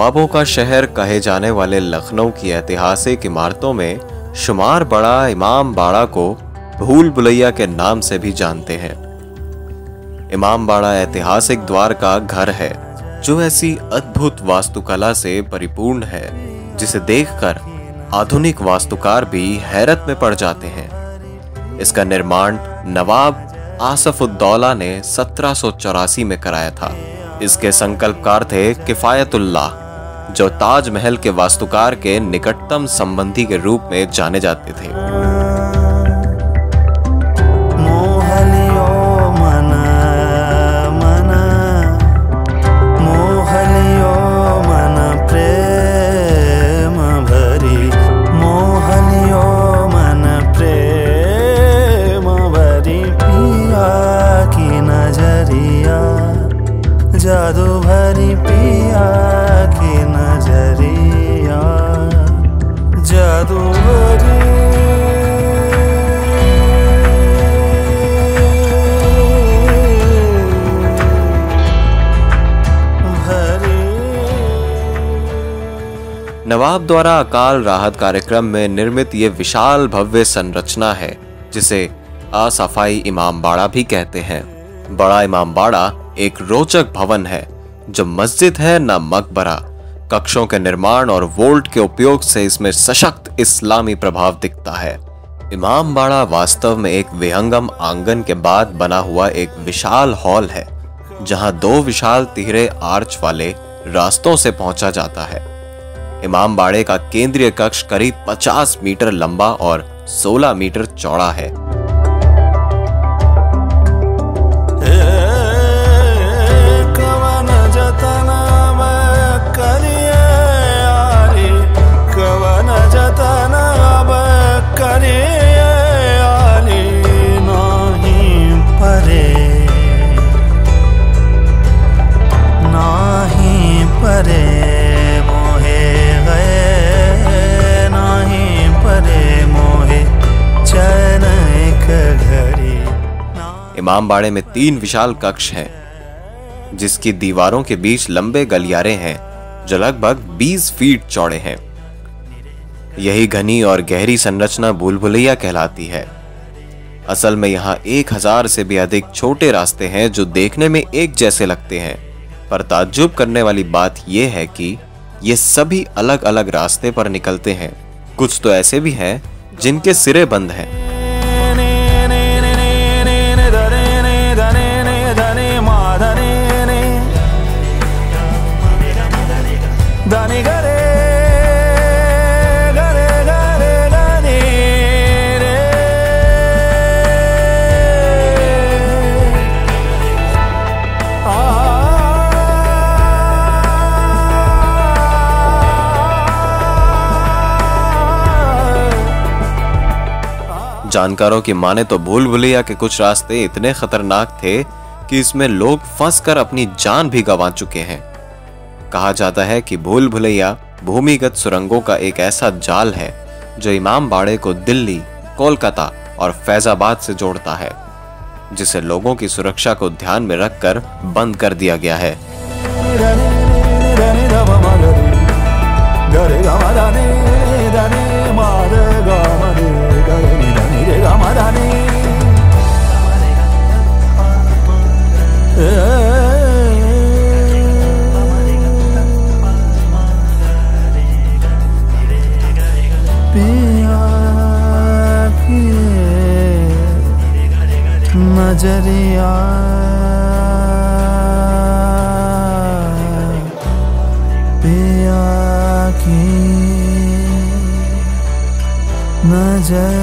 नवाबों का शहर कहे जाने वाले लखनऊ की ऐतिहासिक इमारतों में शुमार बड़ा इमाम बाड़ा को भूल भुलैया के नाम से भी जानते हैं। इमाम बाड़ा ऐतिहासिक द्वार का घर है जो ऐसी अद्भुत वास्तुकला से परिपूर्ण है जिसे देखकर आधुनिक वास्तुकार भी हैरत में पड़ जाते हैं। इसका निर्माण नवाब आसफुद्दौला ने 1784 में कराया था। इसके संकल्पकार थे किफायतुल्लाह, जो ताजमहल के वास्तुकार के निकटतम संबंधी के रूप में जाने जाते थे। जादू भरी पिया की नजरिया, जादू भरी नवाब द्वारा अकाल राहत कार्यक्रम में निर्मित ये विशाल भव्य संरचना है जिसे असफाई इमाम बाड़ा भी कहते हैं। बड़ा इमाम बाड़ा एक रोचक भवन है जो मस्जिद है न मकबरा। कक्षों के निर्माण और वोल्ट के उपयोग से इसमें सशक्त इस्लामी प्रभाव दिखता है। इमाम बाड़ा वास्तव में एक विहंगम आंगन के बाद बना हुआ एक विशाल हॉल है जहां 2 विशाल तिहरे आर्च वाले रास्तों से पहुंचा जाता है। इमाम बाड़े का केंद्रीय कक्ष करीब 50 मीटर लंबा और 16 मीटर चौड़ा है। इमाम बाड़े में 3 विशाल कक्ष हैं जिसकी दीवारों के बीच लंबे गलियारे हैं जो लगभग 20 फीट चौड़े हैं। यही घनी और गहरी संरचना भूल भुलैया कहलाती है। असल में यहाँ 1000 से भी अधिक छोटे रास्ते हैं जो देखने में एक जैसे लगते हैं, पर ताज्जुब करने वाली बात यह है कि ये सभी अलग अलग रास्ते पर निकलते हैं। कुछ तो ऐसे भी हैं जिनके सिरे बंद हैं। जानकारों की माने तो भूल भुलैया के कुछ रास्ते इतने खतरनाक थे कि इसमें लोग फंसकर अपनी जान भी गंवा चुके हैं। कहा जाता है कि भूल भुलैया भूमिगत सुरंगों का एक ऐसा जाल है जो इमाम बाड़े को दिल्ली, कोलकाता और फैजाबाद से जोड़ता है, जिसे लोगों की सुरक्षा को ध्यान में रखकर बंद कर दिया गया है। नजरिया पिया की नजर